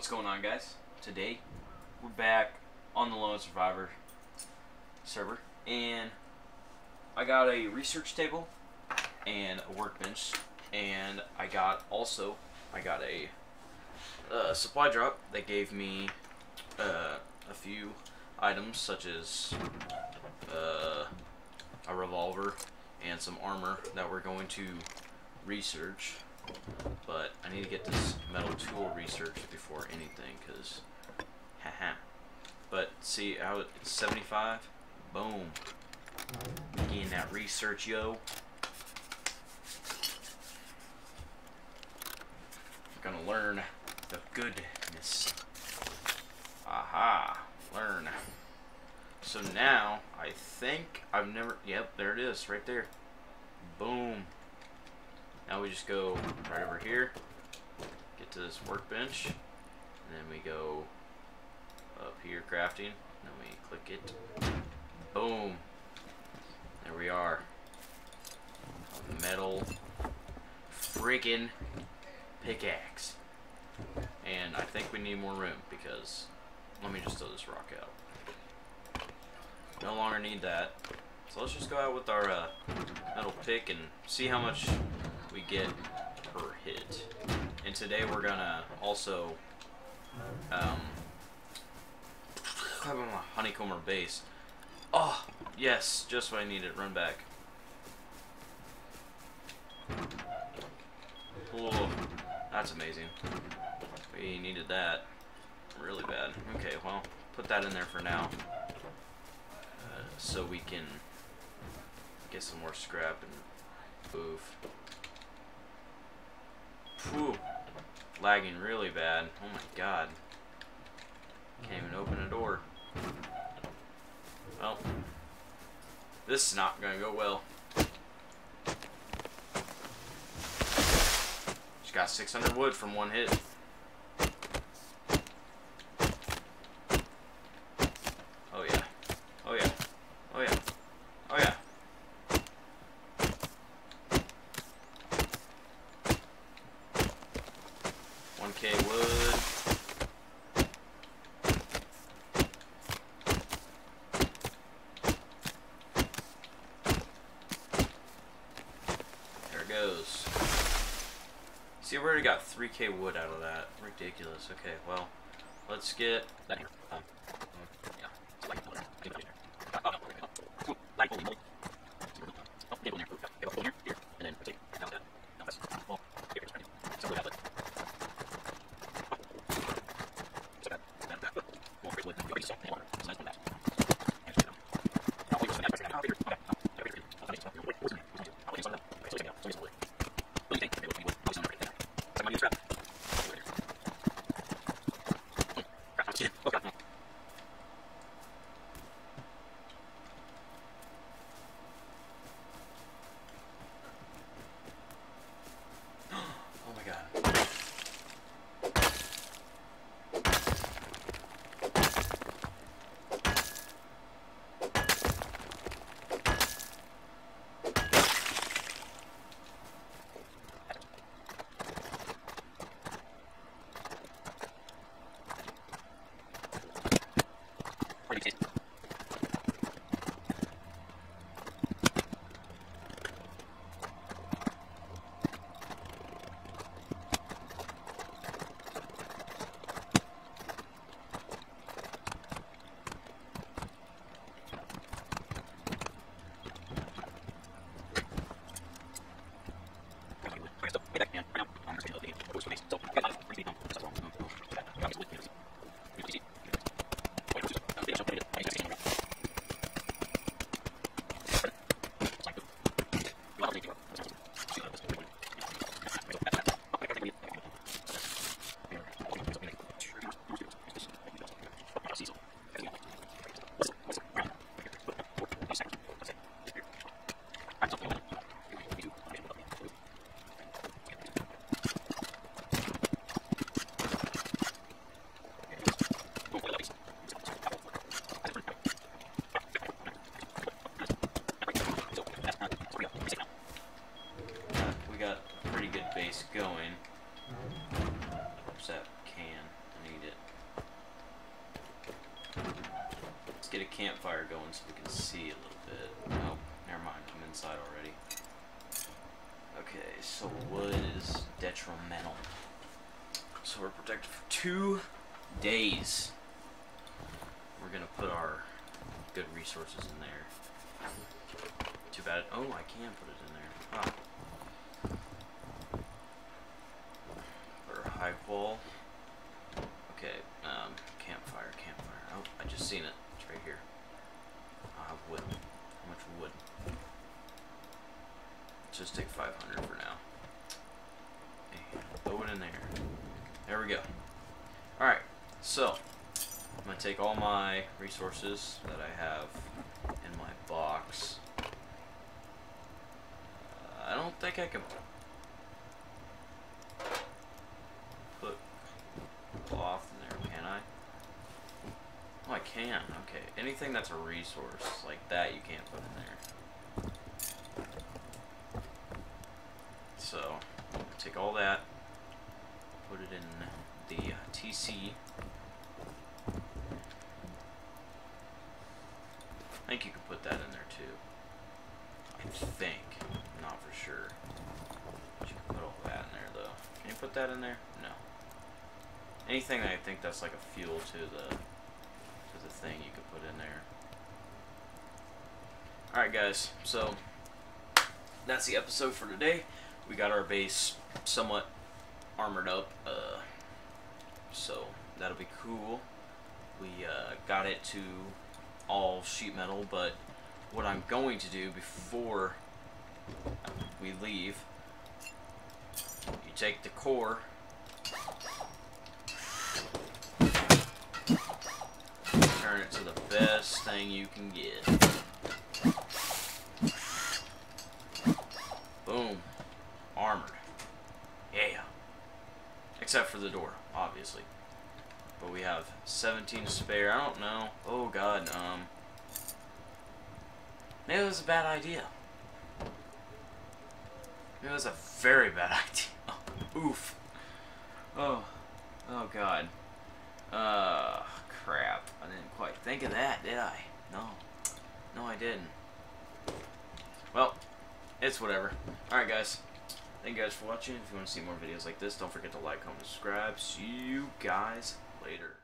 What's going on, guys? Today we're back on the Lone Survivor server, and I got a research table and a workbench, and I got a supply drop that gave me a few items such as a revolver and some armor that we're going to research. But I need to get this metal tool researched before anything, because haha. But see how it's 75? Boom. Getting that research, yo. I'm gonna learn the goodness. Aha. Learn. So now, I think yep, there it is, right there. Boom. Now we just go right over here, get to this workbench, and then we go up here, crafting, and then we click it. Boom. There we are. A metal friggin' pickaxe. And I think we need more room because, let me just throw this rock out. No longer need that. So let's just go out with our metal pick and see how much we get per hit. And today we're gonna also have a honeycomber base. Oh yes, just what I needed. Run back. Oh, that's amazing. We needed that really bad. Okay, well, put that in there for now, so we can get some more scrap and move. Whew. Lagging really bad. Oh my god. Can't even open a door. Well, this is not gonna go well. Just got 600 wood from one hit. Oh yeah. Oh yeah. Oh yeah. Oh yeah. Wood. There it goes. See, we already got 3K wood out of that. Ridiculous. Okay, well, let's get that here. get a campfire going so we can see a little bit. Oh, never mind. I'm inside already. Okay, so wood is detrimental. So we're protected for 2 days. We're gonna put our good resources in there. Too bad. Oh, I can put it in there. Ah. Or high wall. Okay, campfire. Oh, I just seen it. It's right here. I'll have wood. How much wood? Let's just take 500 for now. And throw it in there. There we go. Alright, so I'm going to take all my resources that I have in my box. I don't think I can put cloth in there, can I? Oh, I can. Okay. Anything that's a resource like that you can't put in there. So, take all that, put it in the TC. I think you could put that in there too. I think. Not for sure. But you can put all that in there though. Can you put that in there? No. Anything that I think that's like a fuel to the thing you could put in there. Alright guys, so that's the episode for today. We got our base somewhat armored up, so that'll be cool. We got it to all sheet metal, but what I'm going to do before we leave, you take the core, turn it to the best thing you can get. Boom. Armored. Yeah. Except for the door, obviously. But we have 17 spare. I don't know. Oh god, maybe it was a bad idea. Maybe it was a very bad idea. Oof. Oh god. Crap. I didn't quite think of that, did I? No, I didn't. Well, it's whatever. Alright guys. Thank you guys for watching. If you want to see more videos like this, don't forget to like, comment, subscribe. See you guys later.